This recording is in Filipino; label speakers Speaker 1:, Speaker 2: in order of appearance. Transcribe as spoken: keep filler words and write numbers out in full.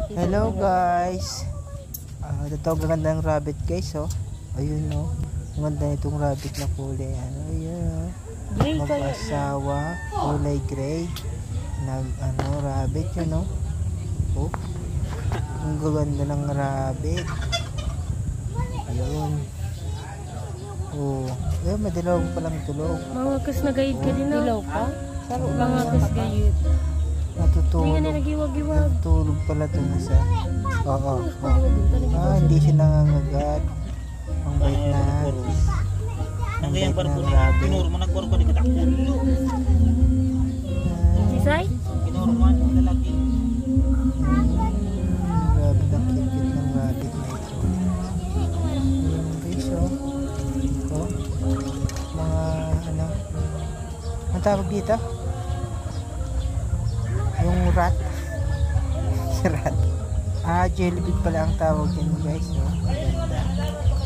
Speaker 1: Hello guys. Ah, uh, ito ang gandang rabbit guys, oh. Ayun, oh. Ang ganda nitong rabbit na kulay. Ano, ayun, oh. Mag-asawa, kulay gray. Nag ano, rabbit yun, oh. Oh. Ang ganda ng rabbit. Ayun. Oh, ayun, madilaw pa lang tulog.
Speaker 2: Mga kas na gayud ka din, oh.
Speaker 3: Dilaw pa?
Speaker 2: Saro mga kas gayud.
Speaker 1: Natutulog.
Speaker 2: Hindi nga nagiwag-iwag.
Speaker 1: Natutulog pala ito na sa... Oo. Ah, hindi siya nangangagat. Ang bait na... Ang bait na rabbit.
Speaker 4: Pinuro mo nagkuro ko di katakyan.
Speaker 2: Sisay?
Speaker 4: Pinuro mo ang lalaki.
Speaker 1: Grabe na kipit ng rabbit na ito. Guys, oh. Oh. Mga ano... Ang tawag dito? Yung rat. Si rat. Ah, jellyfish pala ang tawag din guys, no? Ganda.